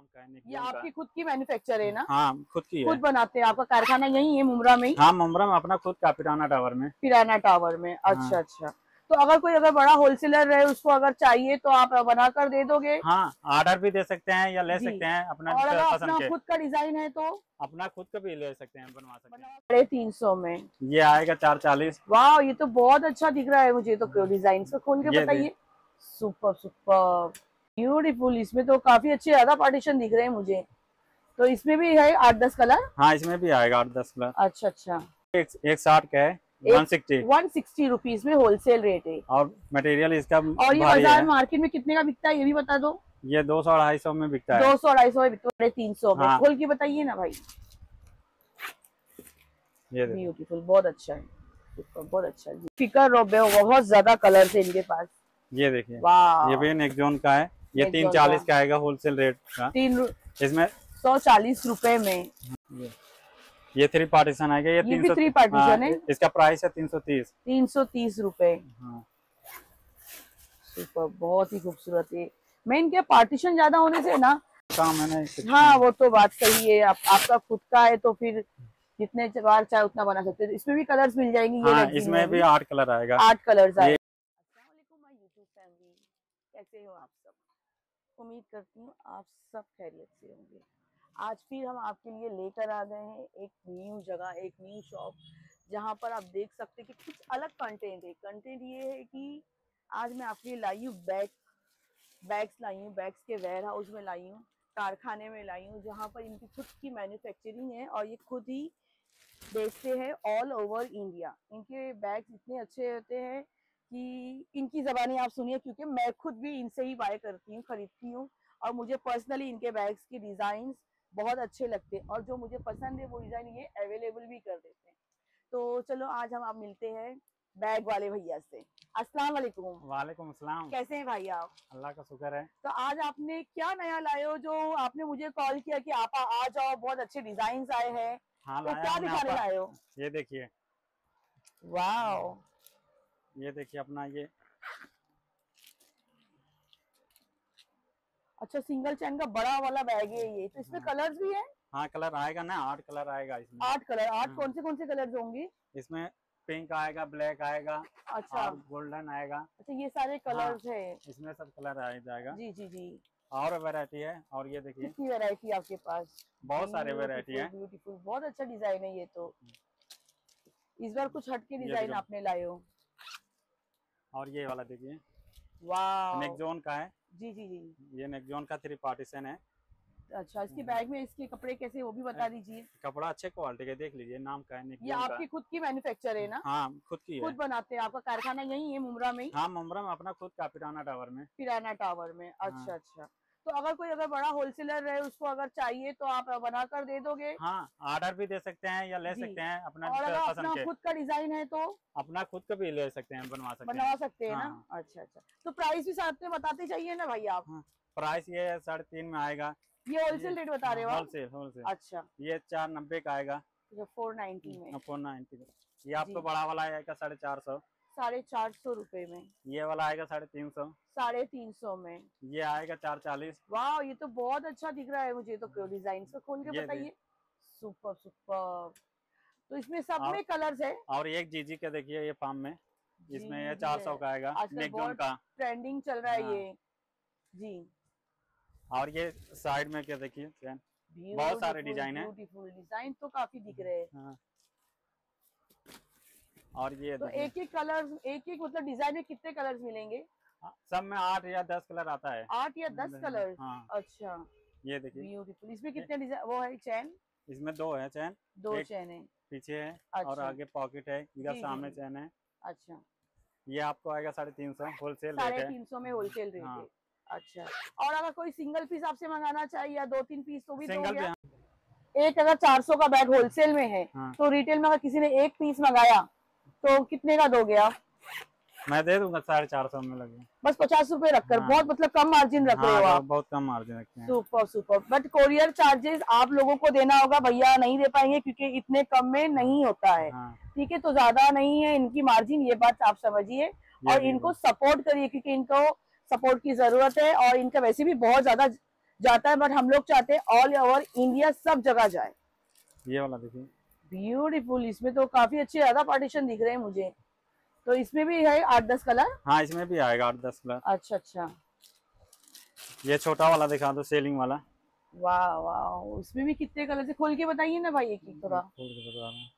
का है। ये आपकी खुद की मैन्युफैक्चर है ना? हाँ, खुद की है। खुद बनाते हैं? आपका कारखाना यही है मुमरा में ही? हाँ, मुमरा में अपना खुद का, पिराना टावर में। पिराना टावर में, अच्छा अच्छा। तो अगर बड़ा होलसेलर है, उसको अगर चाहिए तो आप बनाकर दे दोगे? हाँ, ऑर्डर भी दे सकते हैं या ले सकते हैं अपना और अगर पसंद अपना के। खुद का डिजाइन है तो अपना खुद का भी ले सकते हैं, बनवा सकते हैं। 350 में ये आएगा 440। वाह, ये तो बहुत अच्छा दिख रहा है मुझे तो। डिजाइन को खोल के ये बताइए। Super super beautiful. इसमें तो काफी अच्छे ज्यादा पार्टीशन दिख रहे हैं मुझे। तो इसमें भी है 8-10 कलर? हाँ, इसमें भी आएगा 8-10 कलर। अच्छा अच्छा। एक 60 का है, 160 रुपीज में होलसेल रेट है। और मटेरियल इसका और ये भारी बाजार है। मार्केट में कितने का बिकता है ये भी बता दो। ये 200-250 में बिकता है। 200-250 में बिकता है, 300 में। हाँ। खोल के बताइए ना भाई। ये ब्यूटीफुल, बहुत अच्छा है, बहुत अच्छा है। फिकर रोबे बहुत ज्यादा कलर है इनके पास। ये देखिए, वाह, ये भी नेकजोन का है। ये 340 का आएगा होलसेल रेट का। इसमें 140 रुपए में। ये 3 पार्टीशन आएगा। ये 300, भी 3 पार्टीशन है। इसका प्राइस है 330। 330 रुपए। हाँ। सुपर, बहुत ही खूबसूरत है। मैं इनके पार्टीशन ज्यादा होने से ना काम है ना। हाँ, वो तो बात सही है। आपका खुद का है तो फिर जितने बार चाहे उतना बना सकते हैं। इसमें भी कलर्स मिल जाएंगे? हाँ, इसमें भी 8 कलर आएगा। 8 कलर्स आएंगे। अस्सलाम वालेकुम माय यूट्यूब फैमिली, कैसे हो आप सब? उम्मीद करती हूँ आप सब खैरियत से होंगे। आज फिर हम आपके लिए लेकर आ गए हैं एक न्यू जगह, एक न्यू शॉप, जहाँ पर आप देख सकते हैं कि कुछ अलग कंटेंट है। कंटेंट ये है कि आज मैं आपके लिए लाई हूँ बैग्स लाई हूँ, बैग्स के वेयर हाउस में लाई हूँ, कारखाने में लाई हूँ, जहाँ पर इनकी खुद की मैन्युफैक्चरिंग है और ये खुद ही बेचते हैं ऑल ओवर इंडिया। इनके बैग्स इतने अच्छे होते हैं कि इनकी ज़बानी आप सुनिए, क्योंकि मैं खुद भी इनसे ही बाय करती हूँ, खरीदती हूँ, और मुझे पर्सनली इनके बैग्स के डिज़ाइन बहुत अच्छे लगते हैं और जो मुझे पसंद है वो डिज़ाइन ये अवेलेबल भी कर देते हैं। तो चलो आज हम आप मिलते हैं बैग वाले भैया से। अस्सलाम वालेकुम। वालेकुम अस्सलाम। कैसे हैं भाई आप? अल्लाह का शुक्र है। तो आज आपने क्या नया लाए हो जो आपने मुझे कॉल किया कि आप आ जाओ, बहुत अच्छे डिजाइन आए हैं? हाँ, तो क्या दिखाने लाए हो? ये देखिए, वाह, ये देखिए अपना ये। अच्छा, सिंगल चैन का बड़ा वाला बैग है ये। तो इसमें कलर्स भी है? हाँ, कलर आएगा ना, 8 कलर आएगा इसमें। 8 कलर? 8 कौन से कलर्स होंगे इसमें? पिंक आएगा, ब्लैक आएगा, अच्छा, और गोल्डन आएगा। अच्छा, ये सारे कलर्स है। इसमें सब कलर आ जाएगा। जी जी जी। और वैरायटी है। और ये देखिए, कितनी वैरायटी आपके पास? बहुत सारे वैरायटी है। ब्यूटीफुल, बहुत अच्छा डिजाइन है ये तो। इस बार कुछ हटके डिजाइन आपने लाए हो। और ये वाला देखिए, वाह, नेकजोन का है। जी जी जी। ये नेकजोन का 3 पार्टीशन है। अच्छा, इसके बैग में इसके कपड़े कैसे वो भी बता दीजिए। कपड़ा अच्छे क्वालिटी का, देख लीजिए, नाम का है नेकजोन ये आपकी खुद की मैन्युफैक्चर है ना? हाँ, खुद की है। खुद बनाते हैं? आपका कारखाना यही है मुमरा में ही? हाँ, मुमरा में अपना खुद का, पिराना टावर में। पिराना टावर में, अच्छा अच्छा। तो अगर बड़ा होलसेलर है, उसको अगर चाहिए तो आप बनाकर दे दोगे? हाँ, ऑर्डर भी दे सकते हैं या ले सकते हैं अपना और अगर पसंद अपना के। खुद का डिजाइन है तो अपना खुद का भी ले सकते हैं, बनवा सकते हैं। ना? अच्छा अच्छा। तो प्राइस भी साथ में बताते चाहिए ना भाई आप। प्राइस ये 3.5 में आएगा। ये होलसेल रेट बता रहे हो? होलसेल। अच्छा, ये 490 का आएगा। 490 में। 490। ये आपको बड़ा वाला आएगा 450। 450 रुपए में। ये वाला आएगा 350। 350 में। ये आएगा 440। वाह, ये तो बहुत अच्छा दिख रहा है मुझे तो। डिजाइन को खोल के बताइए। Super super. तो इसमें सब में कलर्स है। और एक जीजी का देखिए, ये फार्म में, इसमें ये 400 का आएगा, नेकजोन का। ट्रेंडिंग चल रहा है ये जी। और ये साइड में क्या देखिए, बहुत सारे डिजाइन है। ब्यूटीफुल डिजाइन तो काफी दिख रहे हैं। और ये तो एक कलर, एक मतलब डिजाइन में कितने कलर्स मिलेंगे? सब में 8 या 10 कलर आता है। 8 या 10 कलर? अच्छा, ये देखिए ब्यूटीफुल। इसमें कितने डिजाइन वो है? चैन? इसमें 2 है चैन। 2 चैन है पीछे है। अच्छा। और आगे पॉकेट है, इधर सामने चैन है। अच्छा, ये आपको आएगा 350 होलसेल रेट है। 350 में होलसेल रेट है। अच्छा, और अगर कोई सिंगल पीस आपसे मंगाना चाहिए या 2-3 पीस तो भी दोगे? एक अगर 400 का बैग होलसेल में है तो रिटेल में अगर किसी ने एक पीस मंगाया तो कितने का दोगे आप? मैं दे दूंगा 450 में लगे। बस 50 रुपए रखकर? बहुत मतलब कम मार्जिन रख रहे हो आप। बहुत कम मार्जिन रखते हैं। Super super. But courier charges आप लोगों को देना होगा भैया, नहीं दे पाएंगे क्योंकि इतने कम में नहीं होता है। ठीक है, तो ज्यादा नहीं है इनकी मार्जिन, ये बात आप समझिए और इनको सपोर्ट करिए क्योंकि इनको सपोर्ट की जरूरत है और इनका वैसे भी बहुत ज्यादा जाता है, बट हम लोग चाहते हैं ऑल ओवर इंडिया सब जगह जाए। ये वाला देखिए, ब्यूटीफुल। इसमें तो काफी अच्छे ज्यादा पार्टीशन दिख रहे हैं मुझे। तो इसमें भी है 8-10 कलर? हाँ इसमें भी आएगा 8-10 कलर। अच्छा अच्छा। ये छोटा वाला दिखा दो, सेलिंग वाला। वाह वाह, उसमें भी कितने कलर से, खोल के बताइए ना भाई एक एक थोड़ा। खोल के बता रहा हूँ।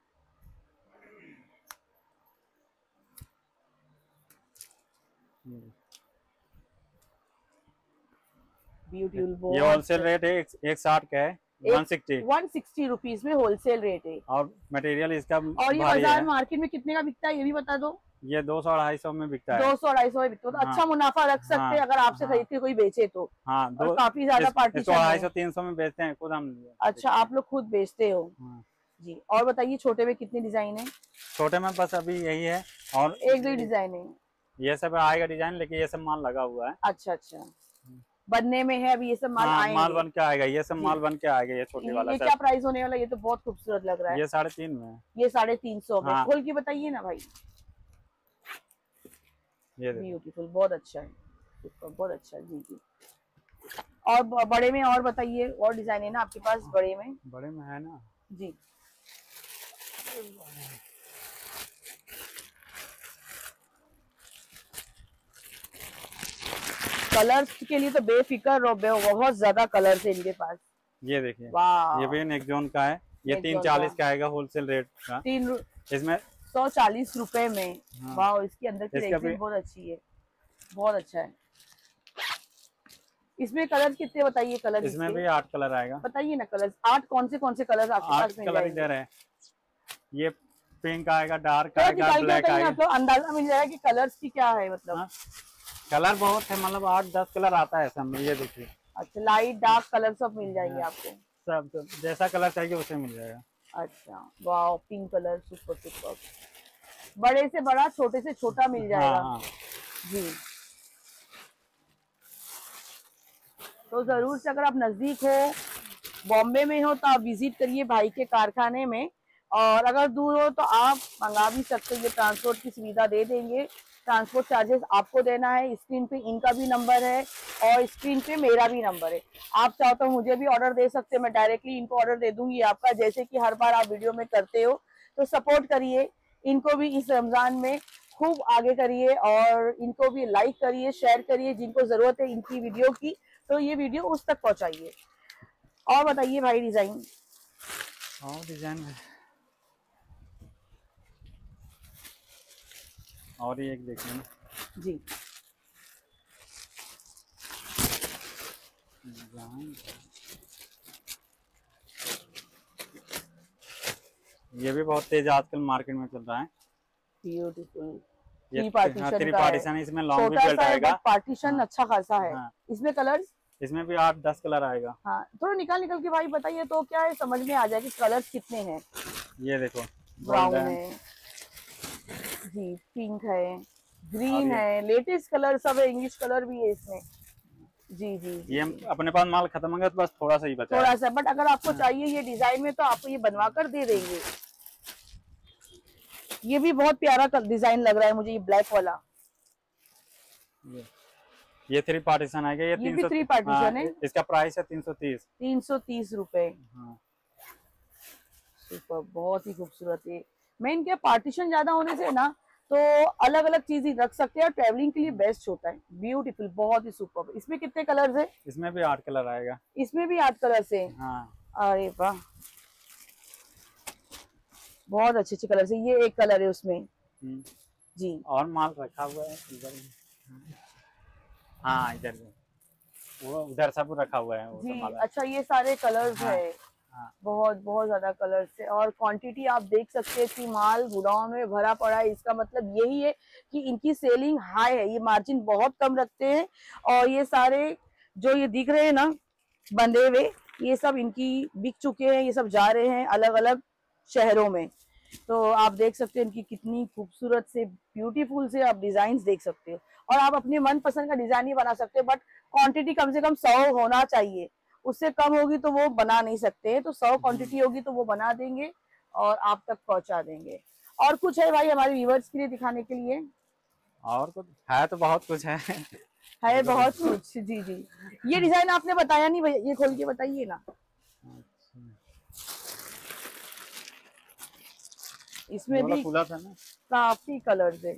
ब्यूटीफुल। ये होलसेल रेट है, 160 का है, 160। 160 रुपीज में होलसेल रेट है। और मटेरियल इसका और ये भारी बाजार है। मार्केट में कितने का बिकता है ये भी बता दो। ये 200-250 में बिकता है। 200-250 में बिकता है, तो हाँ, अच्छा मुनाफा रख सकते हैं हाँ, अगर आपसे हाँ, खरीद के कोई बेचे तो। हाँ। और काफी ज्यादा इसको पार्टीशन है। 250-300 में बेचते हैं खुद हम। अच्छा, आप लोग खुद बेचते हो? हाँ। जी। और बताइए छोटे में कितनी डिजाइन है? छोटे में बस अभी यही है, और 1-2 डिजाइन है? ये सब आएगा डिजाइन, लेकिन ये सब माल लगा हुआ है। अच्छा अच्छा, बनने में है अभी, ये सब माल हाँ, आएंगे? माल बन के आएगा, ये सब जी। माल बन के आएगा। ये छोटी वाला ये सब क्या प्राइस होने वाला है? ये तो बहुत खूबसूरत लग रहा है। ये 350 में है। ये 350 में। हाँ। खोल के बताइए ना भाई। ये देखो, ब्यूटीफुल, बहुत अच्छा है, बहुत अच्छा है। जी जी। और बड़े में और बताइए, और डिजाइन है ना आपके पास बड़े में? बड़े में है ना जी। कलर्स के लिए तो बेफिक्र रहो, बहुत ज्यादा कलर्स है इनके पास। ये देखिए, वाह, ये भी नेक जोन का है। ये नेक 340 जोन का आएगा होलसेल रेट का। 3 इसमें 140 रुपए में। हाँ। वाह, इसके अंदर की इसका रेजिन भी बहुत अच्छी है, बहुत अच्छा है। इसमें कलर कितने बताइए? कलर इसमें भी 8 कलर आएगा। बताइए ना कलर। 8 कौन से कलर आपके 8 पास मिल कलर जाएंगे? इधर है। ये पिंक आएगा, डार्क थोड़ा आएगा, निकाल के ब्लैक बताइए, आएगा। आप लोग अंदाजा मिल जाएगा कि कलर्स की क्या है मतलब। हाँ, कलर बहुत है, मतलब 8-10 कलर आता है सब में। ये देखिए, अच्छा, लाइट डार्क कलर सब मिल जाएंगे हाँ, आपको? सब जैसा कलर चाहिए उसे मिल जाएगा। अच्छा, वाह, पिंक कलर, सुपर सुपर। बड़े से बड़ा, छोटे से छोटा मिल जाएगा। हाँ, हाँ। जी। तो जरूर से अगर आप नजदीक हो, बॉम्बे में हो, तो आप विजिट करिए भाई के कारखाने में। और अगर दूर हो तो आप मंगा भी सकते हैं, ये ट्रांसपोर्ट की सुविधा दे देंगे। ट्रांसपोर्ट चार्जेस आपको देना है। स्क्रीन पे इनका भी नंबर है और स्क्रीन पे मेरा भी नंबर है। आप चाहो तो मुझे भी ऑर्डर दे सकते हैं, मैं डायरेक्टली इनको ऑर्डर दे दूंगी आपका, जैसे कि हर बार आप वीडियो में करते हो। तो सपोर्ट करिए इनको भी इस रमजान में, खूब आगे करिए, और इनको भी लाइक करिए, शेयर करिए। जिनको जरूरत है इनकी वीडियो की, तो ये वीडियो उस तक पहुंचाइए। और बताइए भाई डिजाइन। और डिजाइन है, और ये एक देखिए ना जी। ये भी बहुत तेज आजकल मार्केट में चल रहा है। ब्यूटीफुल। ये 3 पार्टीशन थ्री का है। पार्टीशन, इसमें लॉन्ग भी छोटा बेल्ट सा है आएगा। बट पार्टीशन हाँ, अच्छा खासा है। हाँ। इसमें कलर्स? इसमें भी 8-10 कलर आएगा। हाँ, थोड़ा निकाल के भाई बताइए तो क्या है, समझ में आ जाए कि कलर्स कितने हैं। ये देखो, ब्राउन गोल्डन है जी, पिंक है, और ग्रीन है, लेटेस्ट कलर सब है, इंग्लिश कलर भी है इसमें। जी जी जी, ये जी। अपने पास माल खत्म हो गया तो बस थोड़ा सा ही बचा थोड़ा है। सा, बट अगर आपको चाहिए ये डिजाइन में तो आपको ये बनवा कर दे देंगे। ये भी बहुत प्यारा डिजाइन लग रहा है मुझे, ये ब्लैक वाला। ये 3 पार्टीशन आएगा। ये ये भी 300। 3 पार्टीशन है। इसका प्राइस है 330। 330 रुपए। हाँ। सुपर, बहुत ही खूबसूरत है। मैं इनके पार्टीशन ज्यादा होने से ना, तो अलग अलग चीज ही रख सकते हैं और ट्रेवलिंग के लिए बेस्ट होता है। ब्यूटीफुल, बहुत ही सुपर। इसमें कितने कलर्स है? इसमें भी 8 कलर आएगा। इसमें भी 8 कलर्स है? हाँ। अरे वाह, बहुत अच्छे अच्छे कलर्स है। ये एक कलर है उसमें जी। और माल रखा हुआ है इधर। हाँ, इधर वो उधर सब रखा हुआ है वो जी। सब माल। अच्छा, ये सारे कलर्स हाँ, है। हाँ। बहुत बहुत ज्यादा कलर्स है, और क्वांटिटी आप देख सकते हैं कि माल गोडाउन में भरा पड़ा है। इसका मतलब यही है कि इनकी सेलिंग हाई है, ये मार्जिन बहुत कम रखते हैं। और ये सारे जो ये दिख रहे हैं ना बंधे हुए, ये सब इनकी बिक चुके हैं, ये सब जा रहे हैं अलग अलग शहरों में। तो आप देख सकते हैं इनकी कितनी खूबसूरत से, ब्यूटीफुल से आप डिजाइन देख सकते हो। और आप अपने मनपसंद का डिजाइन ही बना सकते हो, बट क्वांटिटी कम से कम 100 होना चाहिए। उससे कम होगी तो वो बना नहीं सकते। तो 100 क्वांटिटी होगी तो वो बना देंगे और आप तक पहुंचा देंगे। और कुछ है भाई हमारे व्यूवर्स के लिए दिखाने के लिए? और कुछ है तो बहुत कुछ है। है बहुत कुछ। जी जी, ये डिजाइन आपने बताया नहीं भैया, ये खोल के बताइए ना। इसमें भी खुला था ना। काफी कलर्स है।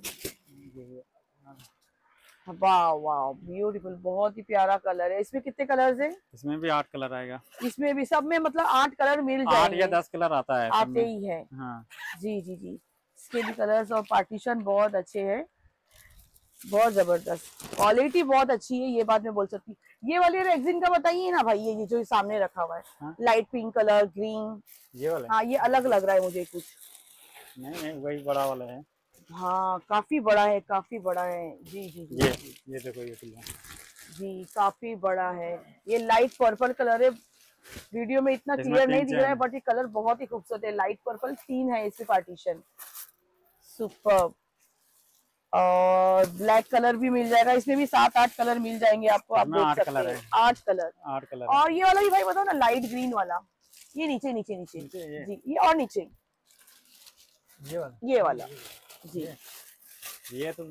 वाह वाह ब्यूटीफुल, बहुत ही प्यारा कलर है। इसमें कितने कलर्स है? इसमें भी 8 कलर आएगा। इसमें भी सब में मतलब 8 कलर मिल जाएंगे? 8 या 10 कलर आता है, आते ही है। हाँ। जी जी जी, इसके भी कलर्स और पार्टीशन बहुत अच्छे हैं, बहुत जबरदस्त क्वालिटी, बहुत अच्छी है, ये बात मैं बोल सकती हूँ। ये वाले रेक्सिन का बताइए ना भाई, ये जो सामने रखा हुआ है, हाँ? लाइट पिंक कलर, ग्रीन, ये वाला? हाँ ये अलग लग रहा है मुझे कुछ। नहीं वही बड़ा वाला है। हाँ काफी बड़ा है, काफी बड़ा है। जी जी जी, ये देखो, ये खुला जी काफी बड़ा है। ये लाइट पर्पल कलर है, वीडियो में इतना क्लियर नहीं दिख रहा है, बट ये कलर बहुत ही खूबसूरत है। लाइट पर्पल, 3 है इसमें पार्टीशन, सुपर्ब। और ब्लैक कलर भी मिल जाएगा, इसमें भी 7-8 कलर मिल जाएंगे आपको, आप देख सकते हैं। 8 कलर। 8 कलर। और ये वाला भी भाई बताओ ना, लाइट ग्रीन वाला, ये नीचे नीचे नीचे जी, ये और नीचे ये वाला जी, ये तो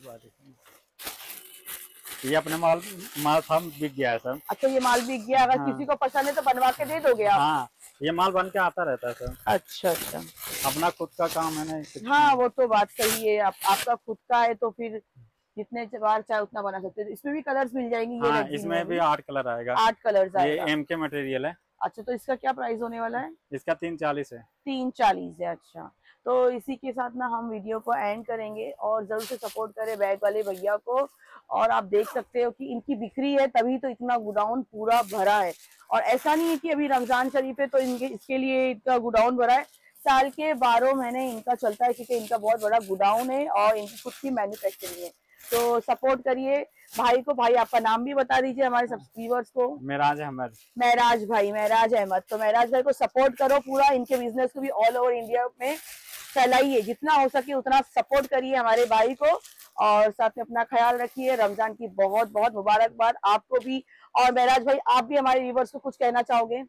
ये अपने माल था, बिक गया है सर। अच्छा ये माल बिक गया, अगर किसी को पसंद है तो बनवा के दे दोगे आप? हाँ, ये माल बन के आता रहता है सर। अच्छा अच्छा, अपना खुद का काम है ना। हाँ वो तो बात सही है, आपका खुद का है तो फिर जितने बार चाहे उतना बना सकते हैं। इसमें भी कलर्स मिल जाएंगे? ये हाँ, इसमें भी 8 कलर आएगा। 8 कलर्स आएगा। ये MK मटेरियल है। अच्छा, तो इसका क्या प्राइस होने वाला है? इसका 340 है। 340 है। अच्छा, तो इसी के साथ ना हम वीडियो को एंड करेंगे, और जरूर से सपोर्ट करें बैग वाले भैया को। और आप देख सकते हो कि इनकी बिक्री है तभी तो इतना गोडाउन पूरा भरा है, और ऐसा नहीं है कि अभी रमजान शरीफ है तो इसके लिए इतना गोडाउन भरा है। साल के 12 महीने इनका चलता है, क्योंकि इनका बहुत बड़ा गोडाउन है और इनकी खुद की मैन्युफैक्चरिंग है। तो सपोर्ट करिए भाई को। भाई आपका नाम भी बता दीजिए हमारे सब्सक्राइबर्स को। महराज अहमद। महराज भाई, महराज अहमद। तो महराज भाई को सपोर्ट करो पूरा, इनके बिजनेस को भी ऑल ओवर इंडिया में फैलाइए, जितना हो सके उतना सपोर्ट करिए हमारे भाई को, और साथ में अपना ख्याल रखिए। रमजान की बहुत बहुत मुबारकबाद आपको भी। और महराज भाई आप भी हमारे व्यूअर्स को कुछ कहना चाहोगे?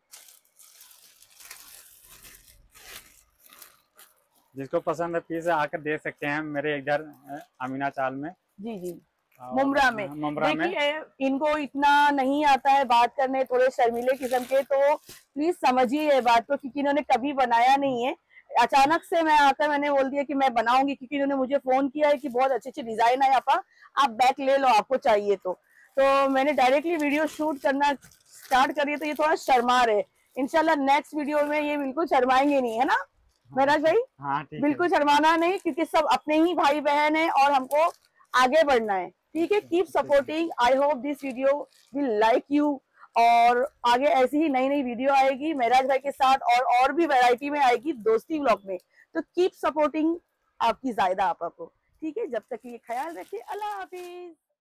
जिसको पसंद है प्लीज आकर देख सकते हैं मेरे इधर अमीना चाल में। जी जी, मुमरा में। मुमरा में। देखिए इनको इतना नहीं आता है बात करने, थोड़े शर्मीले किस्म के, तो प्लीज समझिए ये बात को, क्योंकि इन्होंने कभी बनाया नहीं है। अचानक से मैं आकर मैंने बोल दिया कि मैं बनाऊंगी, क्योंकि इन्होंने मुझे फोन किया है कि बहुत अच्छे अच्छे डिजाइन है आप बैग ले लो आपको चाहिए तो मैंने डायरेक्टली वीडियो शूट करना स्टार्ट करिए, तो ये थोड़ा शर्मा रहे। इंशाल्लाह नेक्स्ट वीडियो में ये बिल्कुल शर्माएंगे नहीं, है ना महराज भाई? हाँ ठीक है। बिल्कुल शर्माना नहीं, क्योंकि सब अपने ही भाई बहन है और हमको आगे बढ़ना है। ठीक है, keep supporting. I hope this video will like you, और आगे ऐसी ही नई नई वीडियो आएगी महराज भाई के साथ, और भी वैरायटी में आएगी दोस्ती व्लॉग में। तो कीप सपोर्टिंग आपकी जायदा आपा को। ठीक है, जब तक ये ख्याल रखिए, अल्लाह हाफिज।